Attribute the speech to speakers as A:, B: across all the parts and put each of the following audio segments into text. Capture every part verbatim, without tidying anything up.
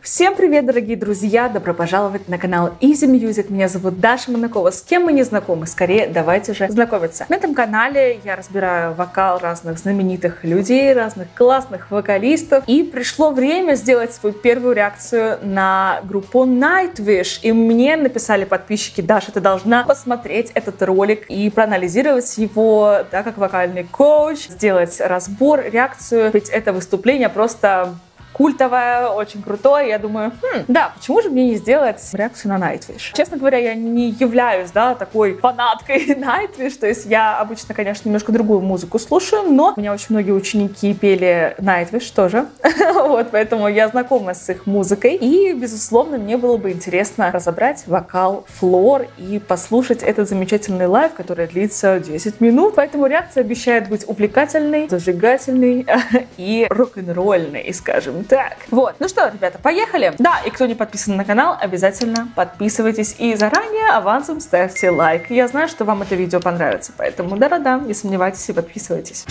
A: Всем привет, дорогие друзья! Добро пожаловать на канал Easy Music. Меня зовут Даша Монакова. С кем мы не знакомы? Скорее, давайте же знакомиться. На этом канале я разбираю вокал разных знаменитых людей, разных классных вокалистов. И пришло время сделать свою первую реакцию на группу Nightwish. И мне написали подписчики: Даша, ты должна посмотреть этот ролик и проанализировать его, да, как вокальный коуч, сделать разбор, реакцию. Ведь это выступление просто культовое, очень крутое. Я думаю, хм, да, почему же мне не сделать реакцию на Nightwish? Честно говоря, я не являюсь, да, такой фанаткой Nightwish, то есть я обычно, конечно, немножко другую музыку слушаю, но у меня очень многие ученики пели Nightwish тоже, вот, поэтому я знакома с их музыкой, и, безусловно, мне было бы интересно разобрать вокал Floor и послушать этот замечательный лайв, который длится десять минут, поэтому реакция обещает быть увлекательной, зажигательной и рок-н-ролльной, скажем так. Вот, ну что, ребята, поехали. Да, и кто не подписан на канал, обязательно подписывайтесь и заранее авансом ставьте лайк. Я знаю, что вам это видео понравится, поэтому да-да-да, не сомневайтесь и подписывайтесь.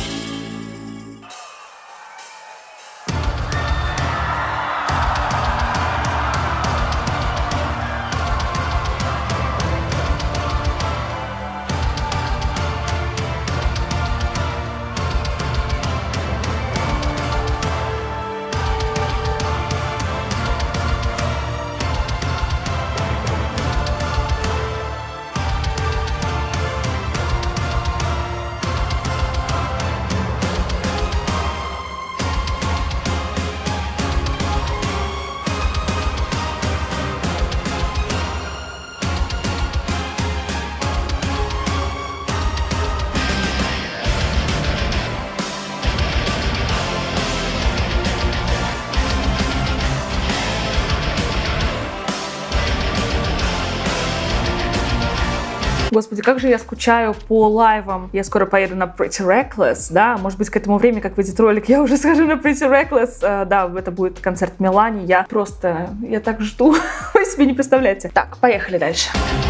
A: Господи, как же я скучаю по лайвам. Я скоро поеду на Pretty Reckless, да, может быть, к этому времени, как выйдет ролик, я уже схожу на Pretty Reckless. Uh, да, это будет концерт в Милане. Я просто, я так жду, вы себе не представляете. Так, поехали дальше.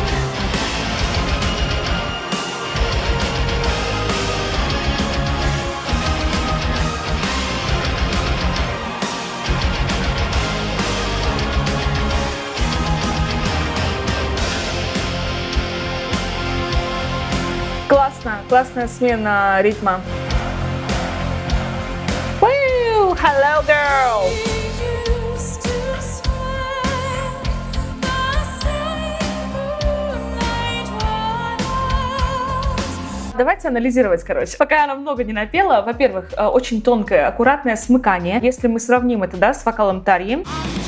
A: Классно, классная смена ритма. Woo! Hello, girl! Давайте анализировать, короче. Пока она много не напела, во-первых, очень тонкое, аккуратное смыкание. Если мы сравним это, да, с вокалом Тарьи.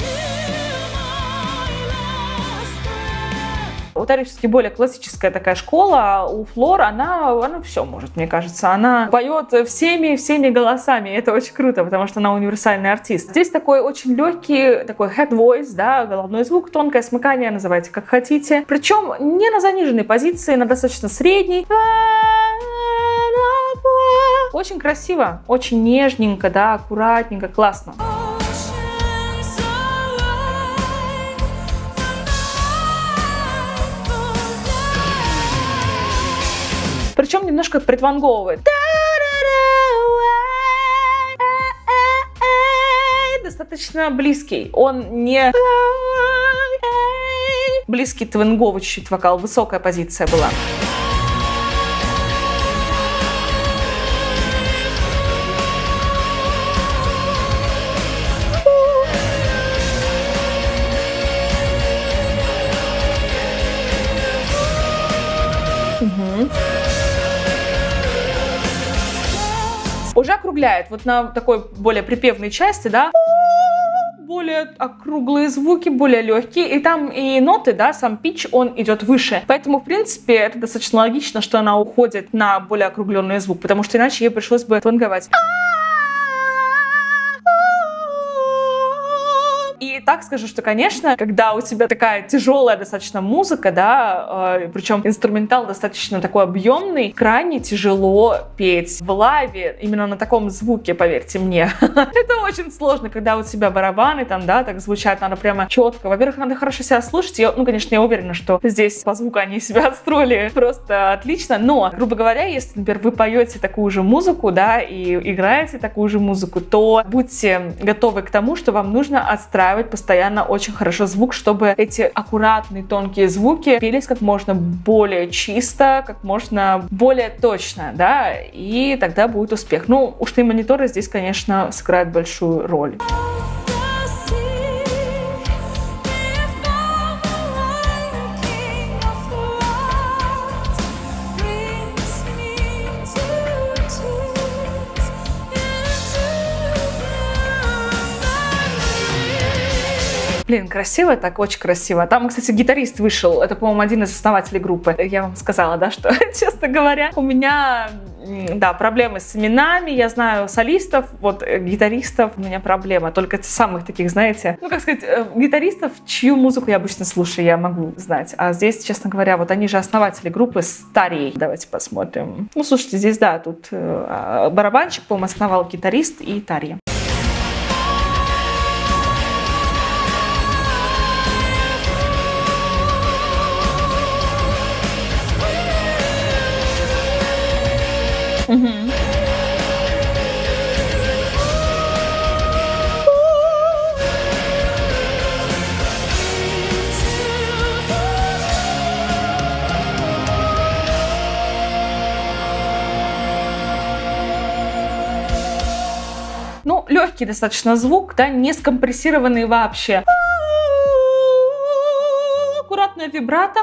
A: У Тарьи все-таки более классическая такая школа, а у Floor она, она все может, мне кажется. Она поет всеми, всеми голосами, и это очень круто, потому что она универсальный артист. Здесь такой очень легкий, такой head voice, да, головной звук, тонкое смыкание, называйте как хотите. Причем не на заниженной позиции, на достаточно средней. Очень красиво, очень нежненько, да, аккуратненько, классно. Причем немножко предванговывает. Достаточно близкий. Он не близкий твинговый чуть-чуть вокал. Высокая позиция была. Угу. Уже округляет, вот на такой более припевной части, да, более округлые звуки, более легкие, и там и ноты, да, сам питч, он идет выше. Поэтому, в принципе, это достаточно логично, что она уходит на более округленный звук, потому что иначе ей пришлось бы твинговать. И так скажу, что, конечно, когда у тебя такая тяжелая достаточно музыка, да, э, причем инструментал достаточно такой объемный, крайне тяжело петь в лайве именно на таком звуке, поверьте мне. Это очень сложно, когда у тебя барабаны там, да, так звучат, надо прямо четко. Во-первых, надо хорошо себя слушать. Я, ну, конечно, я уверена, что здесь по звуку они себя отстроили просто отлично, но, грубо говоря, если, например, вы поете такую же музыку, да, и играете такую же музыку, то будьте готовы к тому, что вам нужно отстраивать постоянно очень хорошо звук, чтобы эти аккуратные тонкие звуки пелись как можно более чисто, как можно более точно, да, и тогда будет успех. Ну, ушные мониторы здесь, конечно, сыграют большую роль. Блин, красиво, так очень красиво. Там, кстати, гитарист вышел. Это, по-моему, один из основателей группы. Я вам сказала, да, что, честно говоря, у меня, да, проблемы с именами. Я знаю солистов, вот гитаристов у меня проблема. Только самых таких, знаете, ну, как сказать, гитаристов, чью музыку я обычно слушаю, я могу знать. А здесь, честно говоря, вот они же основатели группы Старей. Давайте посмотрим. Ну, слушайте, здесь, да, тут э, барабанщик, по-моему, основал гитарист и Тарья. Угу. Ну, легкий достаточно звук, да, не скомпрессированный вообще. Аккуратная вибрато.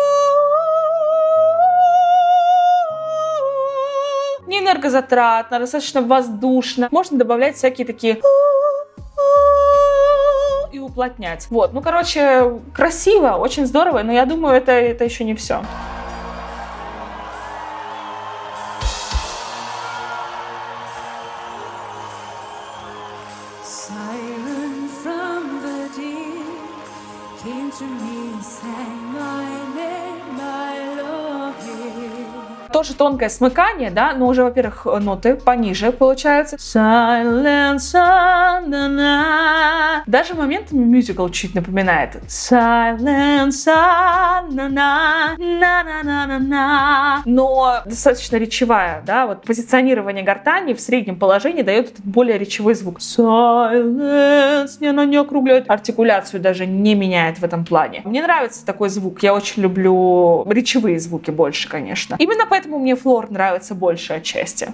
A: Не энергозатратно, достаточно воздушно. Можно добавлять всякие такие и уплотнять. Вот, ну, короче, красиво, очень здорово, но я думаю, это, это еще не все. Тоже тонкое смыкание, да, но уже, во-первых, ноты пониже получаются. Silence on the night. Даже моментами мюзикл чуть напоминает. Silence on the night. На -на -на -на -на. Но достаточно речевая, да, вот позиционирование гортани в среднем положении дает этот более речевой звук. Silence, не, она не округляет. Артикуляцию даже не меняет в этом плане. Мне нравится такой звук, я очень люблю речевые звуки больше, конечно. Именно поэтому Поэтому мне флор нравится больше отчасти.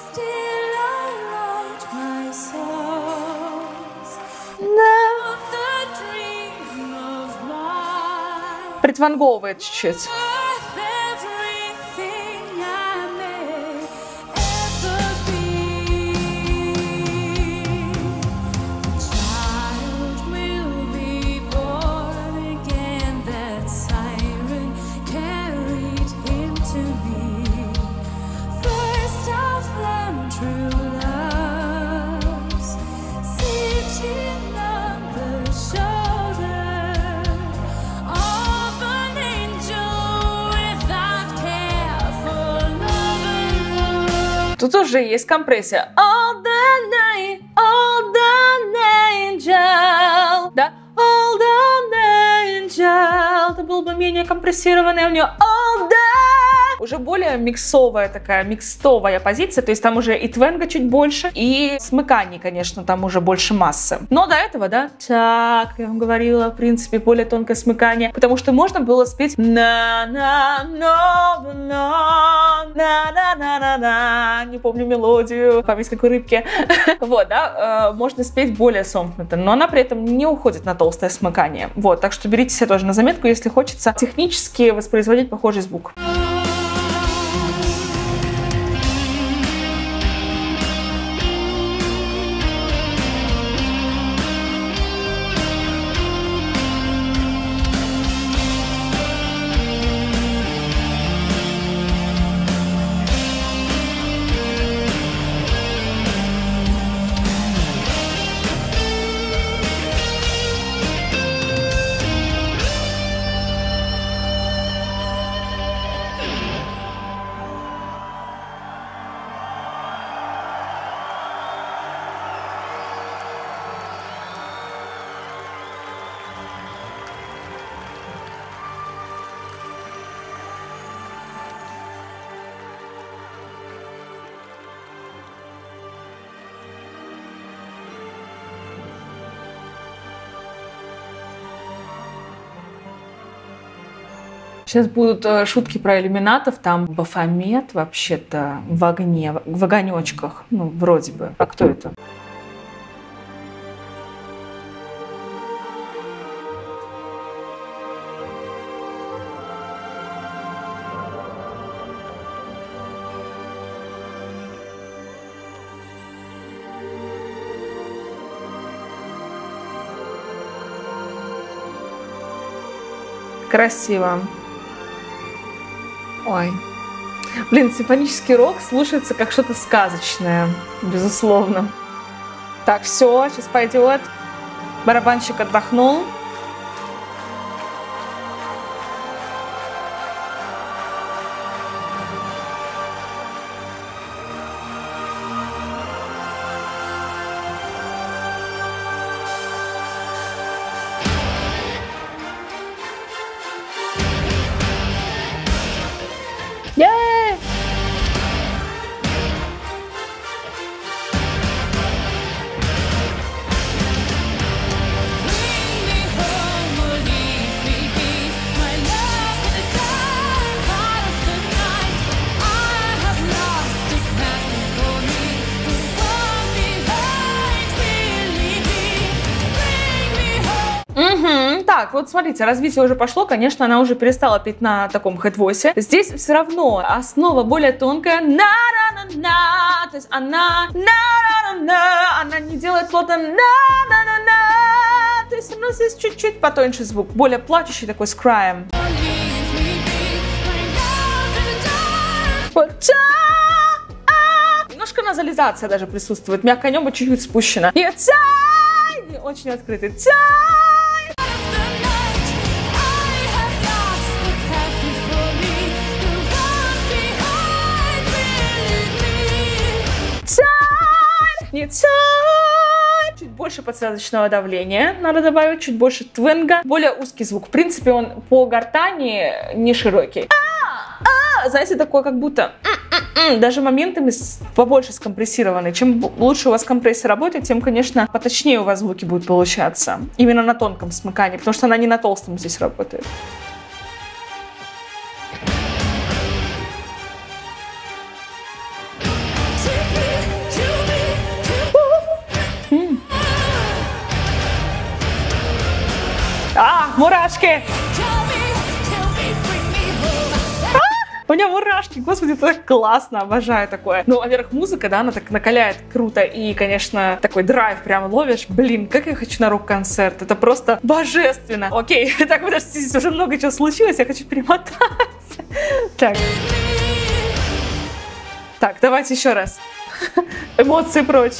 A: Притванговывает чуть-чуть. Тут тоже есть компрессия. All the night, all the angel. Да? All the angel. Это был бы менее компрессированный у нее. All the... Уже более миксовая такая, микстовая позиция. То есть там уже и твенга чуть больше, и смыканий, конечно, там уже больше массы. Но до этого, да, так, я вам говорила, в принципе, более тонкое смыкание. Потому что можно было спеть на на на на на на на на на не помню мелодию, память как у рыбки. Вот, да, можно спеть более сомкнуто, но она при этом не уходит на толстое смыкание. Вот, так что берите себе тоже на заметку, если хочется технически воспроизводить похожий звук. Сейчас будут э, шутки про иллюминатов. Там Бафомет вообще-то в огне, в огонечках. Ну, вроде бы. А кто это? Красиво. Ой. Блин, симфонический рок слушается как что-то сказочное, безусловно. Так, все, сейчас пойдет. Барабанщик отдохнул. Yay! Угу. Так, вот смотрите, развитие уже пошло, конечно, она уже перестала петь на таком хэтвосе. Здесь все равно основа более тонкая. На-на-на-на, то есть она на-на-на-на, она не делает плотно на-на-на-на, то есть ну, здесь чуть-чуть потоньше звук, более плачущий такой с краем. Немножко назализация даже присутствует, мягкое небо чуть-чуть спущено. И очень открытый. Не чуть больше подсвязочного давления надо добавить, чуть больше твинга, более узкий звук. В принципе, он по гортани не широкий. А, а, знаете, такой как будто даже моментами побольше скомпрессированный. Чем лучше у вас компрессия работает, тем, конечно, поточнее у вас звуки будут получаться. Именно на тонком смыкании, потому что она не на толстом здесь работает. А, мурашки! А, у меня мурашки, господи, это так классно, обожаю такое. Ну, во-первых, музыка, да, она так накаляет круто, и, конечно, такой драйв прям ловишь. Блин, как я хочу на рок-концерт, это просто божественно. Окей, так, подождите, здесь уже много чего случилось, я хочу перемотать. Так. Так, давайте еще раз. Эмоции прочь.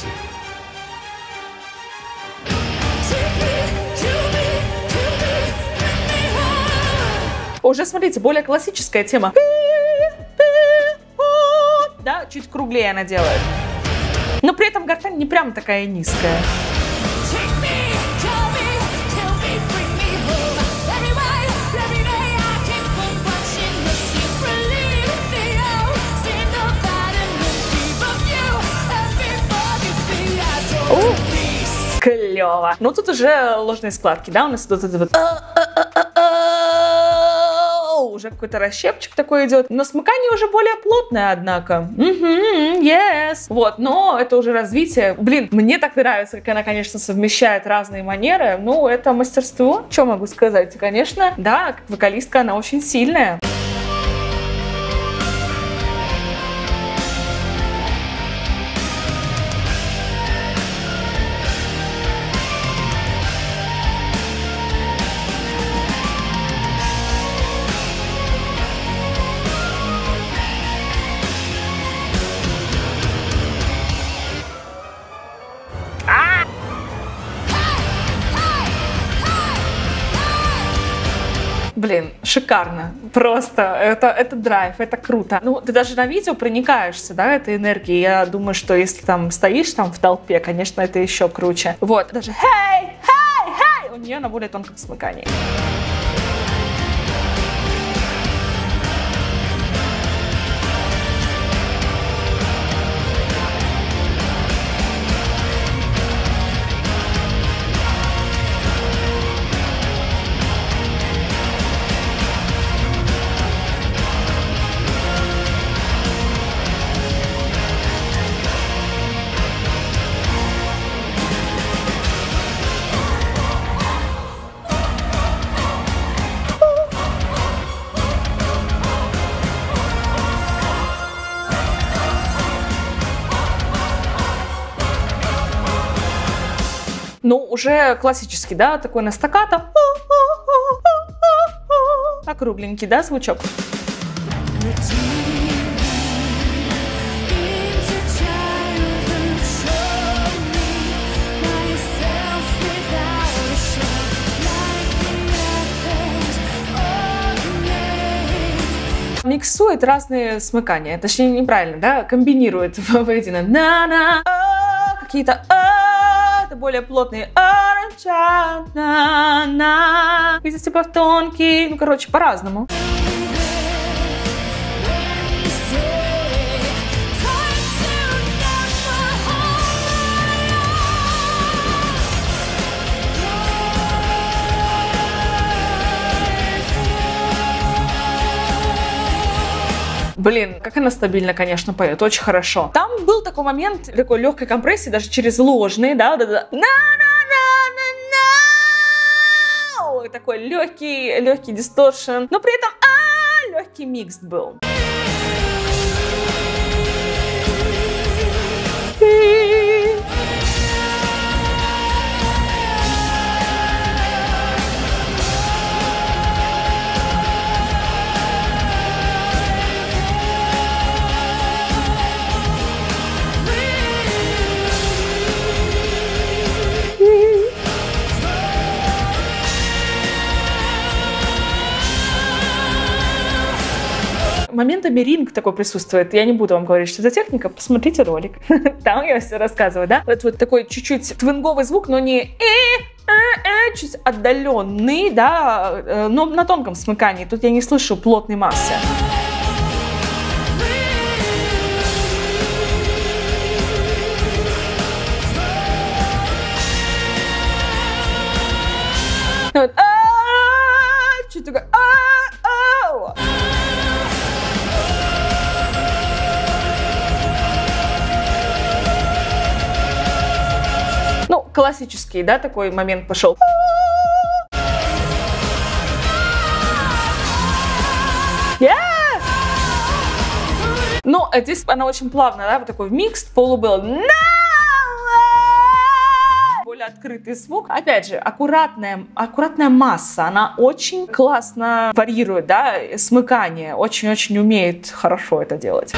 A: Уже, смотрите, более классическая тема. Да, чуть круглее она делает. Но при этом гортань не прям такая низкая. О, клево. Ну тут уже ложные складки, да, у нас тут это вот... Уже какой-то расщепчик такой идет, но смыкание уже более плотное, однако. Mm-hmm, yes. Вот, но это уже развитие. Блин, мне так нравится, как она, конечно, совмещает разные манеры. Ну, это мастерство. Что могу сказать? Конечно, да, как вокалистка она очень сильная. Блин, шикарно. Просто это, это драйв, это круто. Ну, ты даже на видео проникаешься, да, этой энергией. Я думаю, что если там стоишь там в толпе, конечно, это еще круче. Вот, даже «Хей! Хей! Хей!» у нее на более тонком смыкании. Ну, уже классический, да, такой на стаккато. Округленький, да, звучок. Миксует разные смыкания, точнее неправильно, да, комбинирует воедино. На-на, какие-то это более плотные. На-на, какие-то типа тонкие, ну короче по-разному. Блин, как она стабильно, конечно, поет, очень хорошо. Там был такой момент такой легкой компрессии, даже через ложные, да, вот это на-на-на-на-на, такой легкий, легкий дисторшн, но при этом а, легкий микс был. Моментами ринг такой присутствует. Я не буду вам говорить, что это техника. Посмотрите ролик. Там я все рассказываю, да? Вот, вот такой чуть-чуть твинговый звук, но не э-э-э, чуть отдаленный, да, но на тонком смыкании. Тут я не слышу плотной массы. Вот, чуть такой. Ну, классический, да, такой момент пошел. Yeah! Но здесь она очень плавно, да, вот такой микс, полубыл. Более открытый звук. Опять же, аккуратная, аккуратная масса, она очень классно варьирует, да, смыкание, очень-очень умеет хорошо это делать.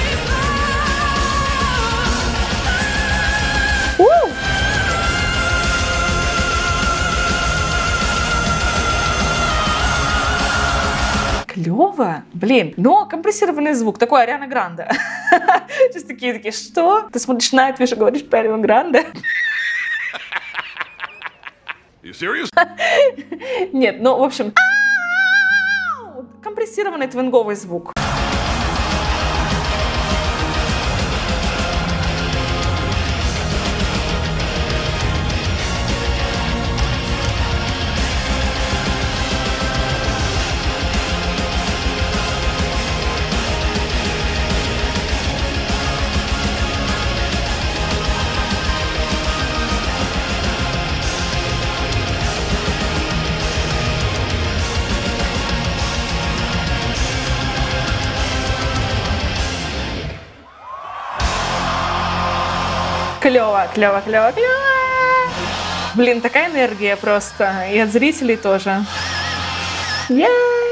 A: Клево, блин, но компрессированный звук, такой Ариана Гранде. Сейчас такие, такие, что? Ты смотришь Nightwish и говоришь про Ариану Гранде? Нет, ну, в общем, компрессированный твинговый звук. Клево, клево, клево, клево. Блин, такая энергия просто. И от зрителей тоже. Е-е-е.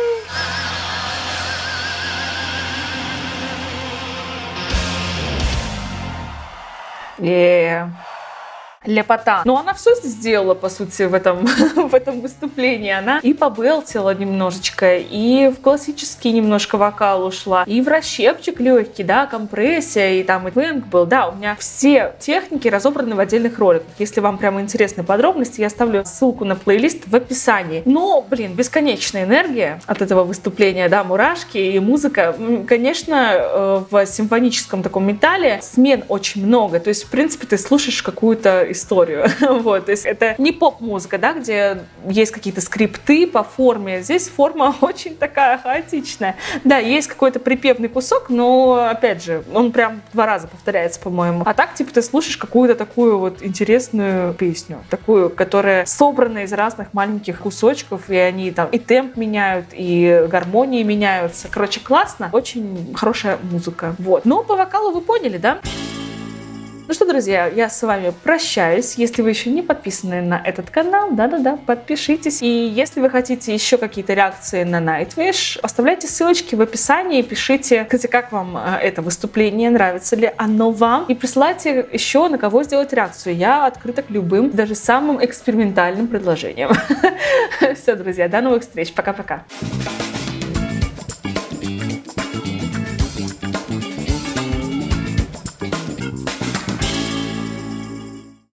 A: Е-е-е. Лепота. Но она все сделала, по сути, в этом, в этом выступлении. Она и побелтила немножечко, и в классический немножко вокал ушла, и в расщепчик легкий, да, компрессия, и там и твинг был. Да, у меня все техники разобраны в отдельных роликах. Если вам прямо интересны подробности, я оставлю ссылку на плейлист в описании. Но, блин, бесконечная энергия от этого выступления, да, мурашки и музыка. Конечно, в симфоническом таком металле смен очень много. То есть, в принципе, ты слушаешь какую-то историю. Вот, то есть это не поп-музыка, да, где есть какие-то скрипты по форме. Здесь форма очень такая хаотичная. Да, есть какой-то припевный кусок, но, опять же, он прям два раза повторяется, по-моему. А так, типа, ты слушаешь какую-то такую вот интересную песню, такую, которая собрана из разных маленьких кусочков, и они там и темп меняют, и гармонии меняются. Короче, классно. Очень хорошая музыка. Вот. Но по вокалу вы поняли, да? Ну что, друзья, я с вами прощаюсь. Если вы еще не подписаны на этот канал, да-да-да, подпишитесь. И если вы хотите еще какие-то реакции на Nightwish, оставляйте ссылочки в описании, пишите, кстати, как вам это выступление, нравится ли оно вам, и присылайте еще, на кого сделать реакцию. Я открыта к любым, даже самым экспериментальным предложениям. Все, друзья, до новых встреч. Пока-пока.